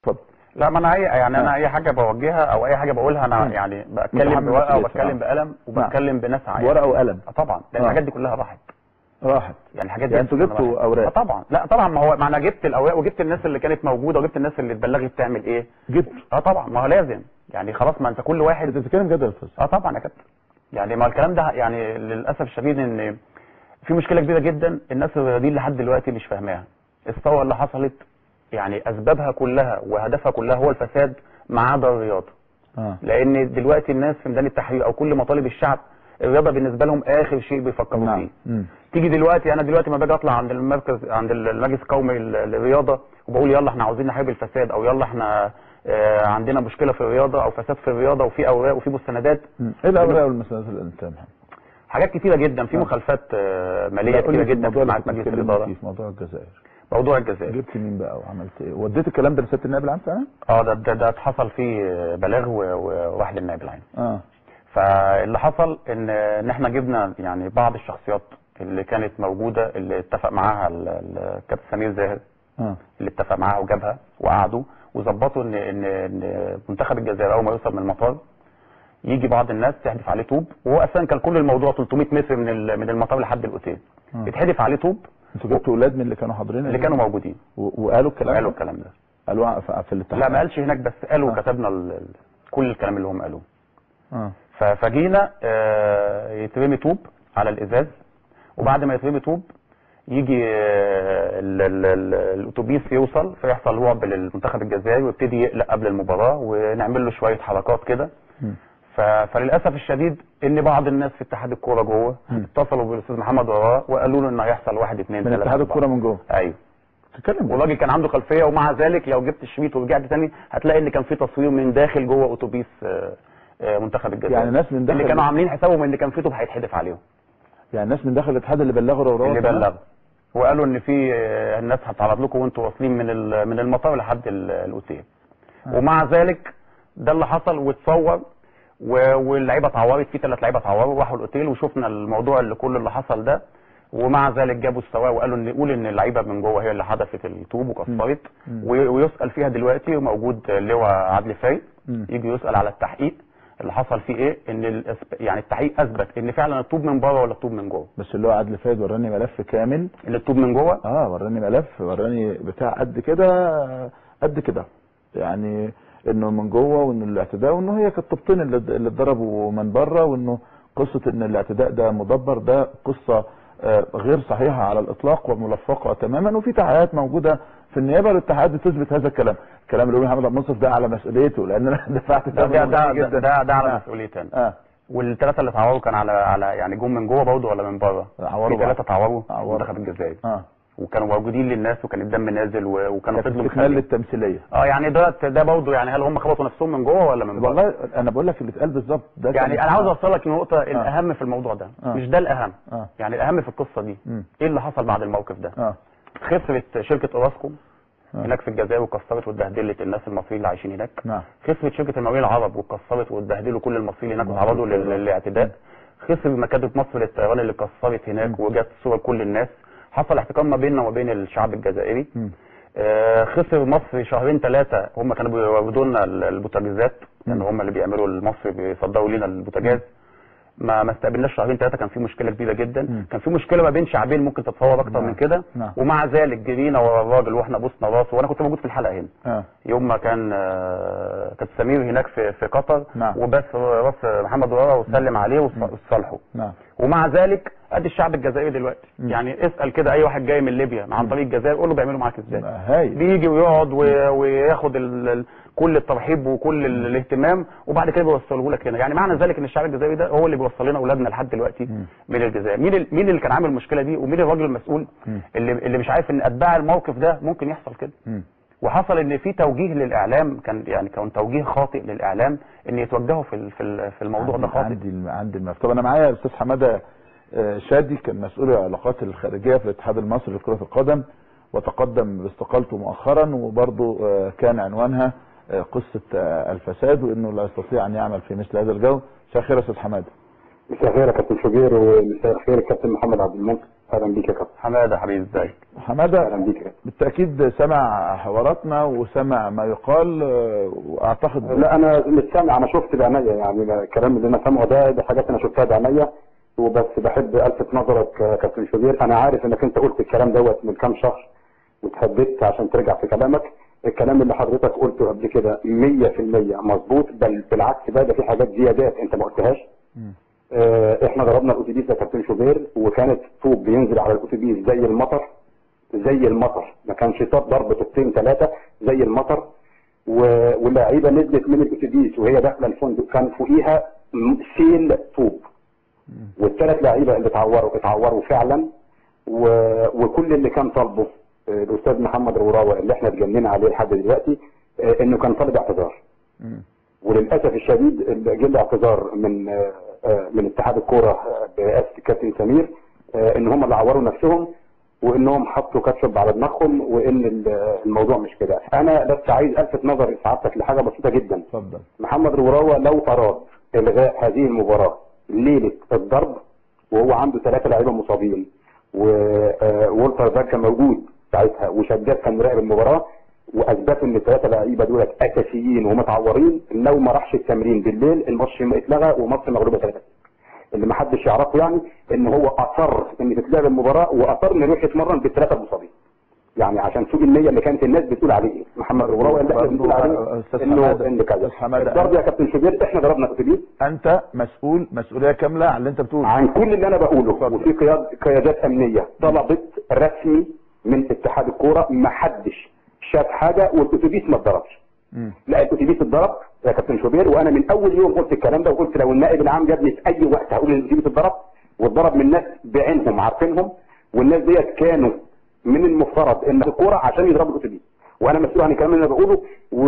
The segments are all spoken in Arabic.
اتفضل. لا، ما انا انا اي حاجه بوجهها او اي حاجه بقولها انا يعني بتكلم بورقه وبتكلم بقلم وبتكلم بناس عايزه ورقه وقلم. طبعا، لان الحاجات دي كلها راحت. يعني الحاجات دي انتوا جبتوا اوراق؟ طبعا. لا طبعا، ما انا جبت الاوراق وجبت الناس اللي كانت موجوده وجبت الناس اللي اتبلغت تعمل ايه. جبت؟ طبعا، ما هو لازم يعني خلاص، ما انت كل واحد. انت بتتكلم جد يا استاذ؟ طبعا يا كابتن. يعني ما الكلام ده يعني للاسف الشديد ان في مشكله كبيره جدا الناس دي لحد دلوقتي مش فاهماها. الثوره اللي حصلت يعني اسبابها كلها وهدفها كلها هو الفساد ما عدا الرياضه. لان دلوقتي الناس في ميدان التحرير او كل مطالب الشعب الرياضه بالنسبه لهم اخر شيء بيفكروا فيه. تيجي دلوقتي انا دلوقتي ما باجي اطلع عند المركز عند المجلس القومي للرياضه وبقول يلا احنا عاوزين نحارب الفساد او يلا احنا عندنا مشكله في الرياضه او فساد في الرياضه وفي اوراق وفي مستندات. ايه الاوراق والمستندات اللي انت سامعها؟ حاجات كتيره جدا، في مخالفات ماليه كتيره جدا في مجلس الاداره. في موضوع الجزائر. موضوع الجزائر جبت مين بقى وعملت ايه؟ وديت الكلام ده لسياده النائب العام فعلا؟ ده اتحصل فيه بلاغ وواحد للنائب العام. فاللي حصل ان احنا جبنا يعني بعض الشخصيات اللي كانت موجوده اللي اتفق معاها الكابتن سمير زاهر. اللي اتفق معاها وجابها وقعدوا وظبطوا ان منتخب الجزائر اول ما يوصل من المطار يجي بعض الناس تحدف عليه طوب، وهو اساسا كان كل الموضوع 300 متر من المطار لحد الاوتيل. يتحدف عليه طوب. انتوا جبتوا اولاد من اللي كانوا حاضرين؟ اللي كانوا موجودين. وقالوا الكلام ده؟ قالوا الكلام ده. قالوا في الاتحاد؟ لا، ما قالش هناك، بس قالوا كتبنا كل الكلام اللي هم قالوه. فجينا يترمي طوب على الازاز، وبعد ما يترمي طوب يجي الاتوبيس يوصل فيحصل رعب للمنتخب الجزائري ويبتدي يقلق قبل المباراه ونعمل له شويه حركات كده. فللاسف الشديد ان بعض الناس في اتحاد الكوره جوه اتصلوا بالاستاذ محمد وراه وقالوا له ان هيحصل 1 2 3 من اتحاد الكوره من جوه. ايوه. تتكلم. والراجل كان عنده خلفيه، ومع ذلك لو جبت الشريط ورجعت تاني هتلاقي ان كان في تصوير من داخل جوه اتوبيس منتخب الجزائر. يعني ناس من داخل اللي كانوا عاملين حسابهم ان كان في طوب هيتحدف عليهم. يعني ناس من داخل الاتحاد اللي بلغوا وراه؟ اللي بلغوا وقالوا ان في الناس هتعرض لكم وانتوا واصلين من المطار لحد الاوتيل. ومع ذلك ده اللي حصل واتصور، واللعيبه اتعورت، في 3 لعيبه اتعوروا وراحوا الاوتيل وشفنا الموضوع اللي كل اللي حصل ده. ومع ذلك جابوا السواق وقالوا ان اللعيبه من جوه هي اللي حدفت الطوب وكسرت، ويسال فيها دلوقتي وموجود اللواء عدلي فايق يجي يسال على التحقيق اللي حصل فيه ايه، ان يعني التحقيق اثبت ان فعلا الطوب من بره ولا الطوب من جوه. بس اللي هو عدلي فايق وراني ملف كامل ان الطوب من جوه. وراني ملف، وراني بتاع قد كده يعني انه من جوه، وان الاعتداء، وانه هي كانت طوبتين اللي اتضربوا من بره، وانه قصه ان الاعتداء ده مدبر ده قصه غير صحيحه على الاطلاق وملفقه تماما، وفي تحقيقات موجوده في النيابه والاتحاد بتثبت هذا الكلام. الكلام اللي بيقوله محمد عبد المنصف ده على مسؤوليته، لان انا دفعت ده على مسؤوليتي انا. والثلاثه اللي اتعوروا كان على يعني جم من جوه برضه ولا من بره؟ في 3 اتعوروا منتخب الجزائر. وكانوا موجودين للناس وكان الدم نازل وكانوا فضلوا مخلين للتمثيليه. يعني ده برضه يعني هل هم خبطوا نفسهم من جوه ولا من بره؟ والله انا بقول لك اللي اتقال بالظبط ده. يعني انا عاوز اوصل لك النقطه الاهم في الموضوع ده. مش ده الاهم. يعني الاهم في القصه دي ايه اللي حصل بعد الموقف ده. خسرت شركه اوراسكوم هناك في الجزائر وكسرت واتبهدلت الناس المصريين اللي عايشين هناك. خسرت شركه المقاولين العرب وكسرت واتبهدلوا كل المصريين هناك وتعرضوا للاعتداء. خسر مكاتب مصر للطيران اللي كسرت هناك وجت صور كل الناس. حصل احتكام ما بيننا وبين الشعب الجزائري. خسر مصر 2 3 هم كانوا بيوردوا لنا البوتاجازات، لان هم اللي بيعملوا المصري بيصدروا لنا البوتاجاز. ما استقبلناش 2 3 كان في مشكله كبيره جدا. كان في مشكله ما بين شعبين ممكن تتصور اكتر من كده. ومع ذلك جرينا ورا الراجل واحنا بوسنا راسه، وانا كنت موجود في الحلقه هنا. يوم ما كانت سمير هناك في قطر. وبس راس محمد وراه وسلم عليه وصالحه. ومع ذلك ادي الشعب الجزائري دلوقتي. يعني اسال كده اي واحد جاي من ليبيا عن طريق الجزائر قول له بيعملوا معاك ازاي. بيجي ويقعد وياخد كل الترحيب وكل الاهتمام وبعد كده بيوصله لك هنا. يعني معنى ذلك ان الشعب الجزائري ده هو اللي بيوصل لنا اولادنا لحد دلوقتي من الجزائر. مين اللي كان عامل المشكله دي ومين الراجل المسؤول اللي مش عارف ان اتباع الموقف ده ممكن يحصل كده. وحصل ان في توجيه للاعلام، كان توجيه خاطئ للاعلام ان يتوجهوا في الموضوع ده خاطئ. عندي الملف. طب انا معايا الاستاذ حماده شادي، كان مسؤول العلاقات الخارجيه في الاتحاد المصري لكره القدم وتقدم باستقالته مؤخرا، وبرضه كان عنوانها قصه الفساد وانه لا يستطيع ان يعمل في مثل هذا الجو. مساء الخير يا استاذ حماده. مساء الخير يا كابتن شوبير، ومساء الخير يا كابتن محمد عبد المنصف. اهلا بيك يا كابتن حماده. حبيبي ازيك؟ حماده اهلا بيك يا كابتن. بالتاكيد سمع حواراتنا وسمع ما يقال، واعتقد لا انا مش سامع، انا شفت بعينيا، يعني الكلام اللي انا سامعه ده حاجات انا شفتها بعينيا، وبس بحب الفت نظرك يا كابتن شوبير. انا عارف انك انت قلت الكلام دوت من كام شهر وتهددت عشان ترجع في كلامك. الكلام اللي حضرتك قلته قبل كده 100% مظبوط، بل بالعكس بقى ده في حاجات زيادات انت ما قلتهاش. احنا ضربنا الاتوبيس يا كابتن شوبير، وكانت طوب بينزل على الاتوبيس زي المطر، زي المطر، ما كانش ضرب طوبتين ثلاثه، زي المطر. واللعيبه نزلت من الاتوبيس وهي داخله الفندق كان فوقيها سيل طوب، والثلاث لعيبه اللي اتعوروا فعلا. وكل اللي كان طالبه الاستاذ محمد الوراوي اللي احنا اتجننا عليه لحد دلوقتي انه كان طالب اعتذار. وللاسف الشديد جه الاعتذار من اتحاد الكوره برئاسه الكابتن سمير ان هم اللي عوروا نفسهم، وانهم حطوا كاتشب على دماغهم، وان الموضوع مش كده. انا بس عايز الفت نظر سعادتك لحاجه بسيطه جدا. اتفضل. محمد الوراوي لو اراد الغاء هذه المباراه ليله الضرب وهو عنده 3 لعيبه مصابين، وولتر باك كان موجود ساعتها، وشداد كان مراقب المباراه، واثبتوا ان ال3 لعيبه دول اساسيين ومتعورين، لو ما راحش التمرين بالليل الماتش اتلغى ومصر مغلوبه 3. اللي ما حدش يعرفه يعني ان هو اصر ان تتلعب المباراه، واصر انه يروح يتمرن ب3 مصابين. يعني عشان سوء النيه اللي كانت الناس بتقول عليه محمد الوراوي اللي احنا بنقول عليه انه كذا. الضرب يا كابتن شوبير احنا ضربنا الاتوبيس. انت مسؤول مسؤوليه كامله عن اللي انت بتقوله، عن كل اللي انا بقوله. وفي قيادات امنيه طلبت رسمي من اتحاد الكوره، ما حدش شاف حاجه والاتوبيس ما اتضربش. لا الاتوبيس اتضرب يا كابتن شوبير، وانا من اول يوم قلت الكلام ده، وقلت لو النائب العام جابني في اي وقت هقول ان الاتوبيس اتضرب، واتضرب من ناس بعينهم عارفينهم، والناس ديت كانوا من المفترض ان الكوره عشان يضربوا الاتوبيس، وانا مسؤول عن الكلام اللي انا بقوله،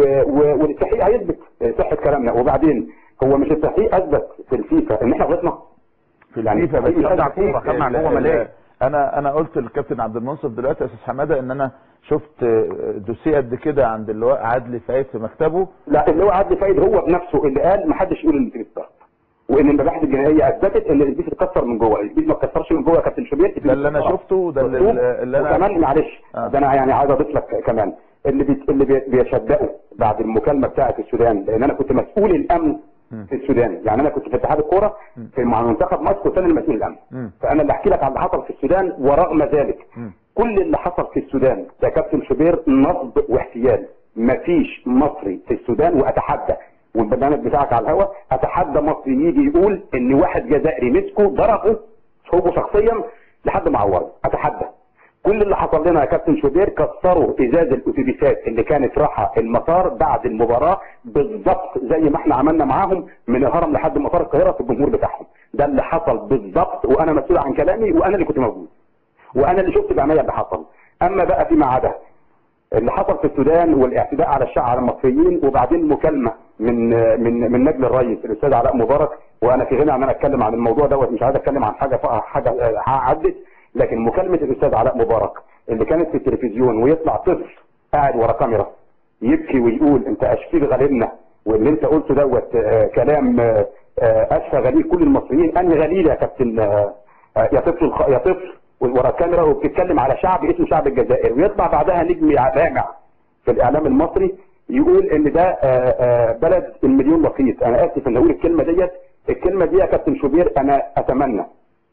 والتحقيق هيثبت صحه كلامنا. وبعدين هو مش التحقيق اثبت في الفيفا ان احنا غلطنا في الفيفا، بس مش بتاع كوره كان معلومه ماليه. انا قلت للكابتن عبد المنصف دلوقتي يا استاذ حماده ان انا شفت دوسيه قد كده عند اللواء عدلي فايد في مكتبه. لا اللواء عدلي فايد هو بنفسه اللي قال ما حدش يقول ان الاتوبيس اتضرب، وان المباحث الجنائيه اثبتت ان الاتوبيس اتكسر من جوه. الاتوبيس ما اتكسرش من جوه يا كابتن شوبير، ده اللي انا شفته، ده اللي انا كمان معلش ده انا يعني عايز اضيف لك كمان اللي بيشدقوا بعد المكالمه بتاعه السودان، لان انا كنت مسؤول الامن في السودان. يعني انا كنت في اتحاد الكوره مع منتخب مصر، كنت انا المسؤول الامن. فانا اللي احكي لك عن اللي حصل في السودان، ورغم ذلك كل اللي حصل في السودان يا كابتن شوبير نصب واحتيال. مفيش مصري في السودان، واتحدى والبرنامج بتاعك على الهواء، اتحدى مصري يجي يقول ان واحد جزائري مسكه ضربه هو شخصيا لحد ما عوره. اتحدى. كل اللي حصل لنا يا كابتن شوبير كسروا ازاز الاتوبيسات اللي كانت رايحه المطار بعد المباراه بالظبط زي ما احنا عملنا معاهم من الهرم لحد مطار القاهره في الجمهور بتاعهم. ده اللي حصل بالظبط، وانا مسؤول عن كلامي، وانا اللي كنت موجود، وانا اللي شفت بعينيا اللي حصل. اما بقى فيما عدا اللي حصل في السودان والاعتداء على الشعب على المصريين، وبعدين مكالمه من نجل الرئيس الاستاذ علاء مبارك، وانا في غنى عن انا اتكلم عن الموضوع دوت، مش عايز اتكلم عن حاجه عدت، لكن مكالمه الاستاذ علاء مبارك اللي كانت في التلفزيون، ويطلع طفل قاعد ورا كاميرا يبكي ويقول انت اشفي غليلنا، واللي انت قلته دوت كلام اشفى غليل كل المصريين. انهي غليل يا كابتن يا طفل ورا الكاميرا، وبتتكلم على شعب اسمه شعب الجزائر، ويطلع بعدها نجم لامع في الاعلام المصري يقول ان ده بلد المليون لقيط. انا اسف ان اقول الكلمه ديت، الكلمه دي يا كابتن شوبير انا اتمنى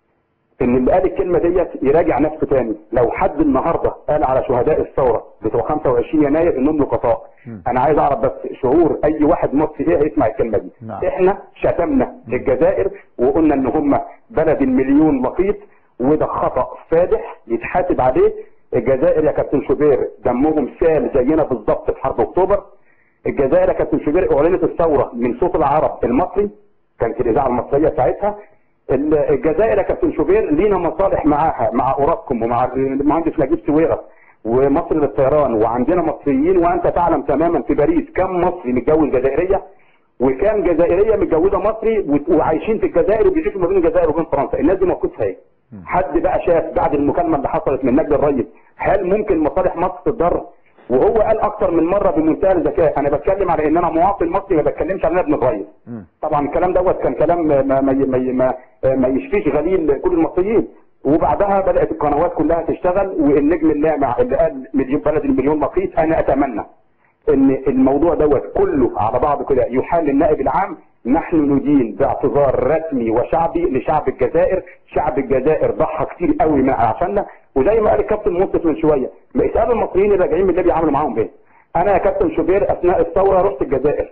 ان اللي قال الكلمه ديت يراجع نفسه تاني. لو حد النهارده قال على شهداء الثوره بتوع 25 يناير انهم لقطاء، انا عايز اعرف بس شعور اي واحد مصري ايه هيسمع الكلمه دي. احنا شتمنا الجزائر وقلنا ان هم بلد المليون لقيط، وده خطا فادح يتحاسب عليه. الجزائر يا كابتن شوبير دمهم سال زينا بالظبط في حرب اكتوبر. الجزائر يا كابتن شوبير اعلنت الثوره من صوت العرب المصري، كانت الاذاعه المصريه ساعتها. الجزائر يا كابتن شوبير لينا مصالح معاها، مع اوراسكوم ومع المهندس نجيب سويرس ومصر للطيران، وعندنا مصريين، وانت تعلم تماما في باريس كم مصري متجوز جزائريه، وكام جزائريه متجوزه مصري وعايشين في الجزائر وبيعيشوا ما بين الجزائر وبين فرنسا. الناس دي موقفها ايه؟ حد بقى شاف بعد المكالمه اللي حصلت من نجل الرئيس هل ممكن مصالح مصر تتضرر؟ وهو قال اكتر من مره بمنتهى الذكاء، انا بتكلم على ان انا مواطن مصري، ما بتكلمش عن ابن الرئيس. طبعا الكلام دوت كان كلام ما يشفيش غليل كل المصريين. وبعدها بدات القنوات كلها تشتغل، والنجم اللامع اللي قال بلد المليون مقيت، انا اتمنى ان الموضوع دوت كله على بعضه كده يحال للنائب العام. نحن ندين باعتذار رسمي وشعبي لشعب الجزائر، شعب الجزائر ضحى كتير قوي من عشاننا، وزي ما قال الكابتن منصف من شويه، ما يسالوا المصريين الراجعين من ليبيا عملوا معاهم ايه. انا يا كابتن شوبير اثناء الثوره رحت الجزائر،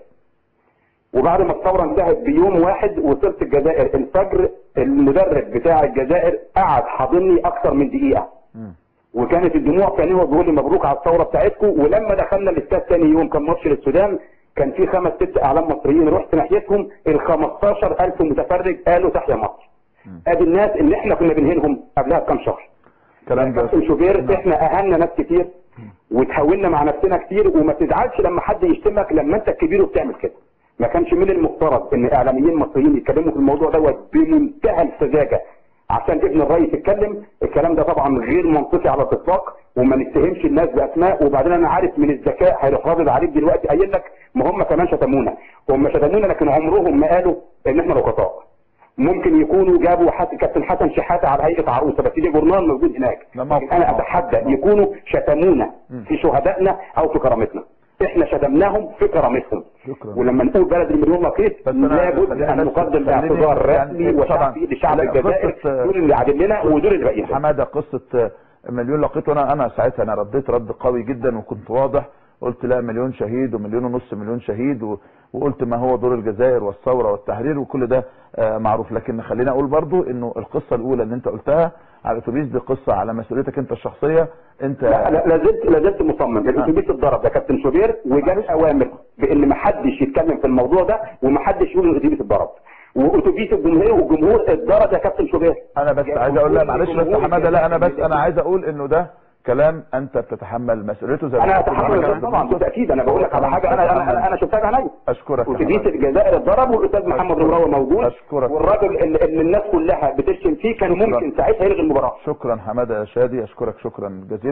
وبعد ما الثوره انتهت بيوم واحد وصلت الجزائر الفجر، المدرب بتاع الجزائر قعد حاضني اكثر من دقيقه، وكانت الدموع كان هو بيقول لي مبروك على الثوره بتاعتكم. ولما دخلنا الاستاد ثاني يوم كان ماتش للسودان، كان في 5 6 اعلام مصريين، رحت ناحيتهم ال 15,000 متفرج قالوا تحيا مصر. ادي الناس اللي احنا كنا بنهينهم قبلها بكام شهر. كلام كابتن شوبير احنا اهنا ناس كتير وتحاولنا مع نفسنا كتير، وما تزعلش لما حد يشتمك لما انت الكبير وبتعمل كده. ما كانش من المفترض ان اعلاميين مصريين يتكلموا في الموضوع دوت بمنتهى السذاجه عشان ابن الرئيس يتكلم. الكلام ده طبعا غير منطقي على الاطلاق، وما نتهمش الناس باسماء. وبعدين انا عارف من الذكاء هيروح رادد عليك دلوقتي قايل لك ما هم كمان شتمونا، هم شتمونا لكن عمرهم ما قالوا ان احنا رقصاء. ممكن يكونوا جابوا كابتن حسن شحاته على هيئه عروسه، بس دي جورنال موجود هناك. انا اتحدى يكونوا شتمونا في شهدائنا او في كرامتنا. احنا شتمناهم في كرامتهم. ولما نقول بلد المليون مقيت لابد ان نقدم اعتذار رسمي وشعبي لشعب الجزائر، دول اللي عادل لنا ودول اللي باقيين. حماده قصه مليون لقيت، وانا ساعتها انا رديت رد قوي جدا وكنت واضح، قلت لا 1,000,000 شهيد و1.5 مليون شهيد، وقلت ما هو دور الجزائر والثوره والتحرير وكل ده معروف. لكن خلينا اقول برضو انه القصه الاولى اللي انت قلتها على الاتوبيس دي قصه على مسؤوليتك انت الشخصيه. انت لا زلت مصمم. الاتوبيس اتضرب يا كابتن شوبير، وجات اوامر بان ما حدش يتكلم في الموضوع ده وما حدش يقول الاتوبيس اتضرب، واتوبيس والجمهور اتضرب يا كابتن شوبير. انا بس عايز اقول لك معلش بس يا حماده، لا انا عايز اقول انه ده كلام انت بتتحمل مسؤوليته. زي انا اتحمل طبعا بالتاكيد. انا بقول لك على حاجه انا شفتها بعيني. اشكرك. واتوبيس الجزائر اتضرب والاستاذ محمد رمراوي موجود. اشكرك. والراجل اللي الناس كلها بتشتم فيه كان ممكن ساعتها يلغي المباراه. شكرا حماده يا شادي، اشكرك شكرا جزيلا.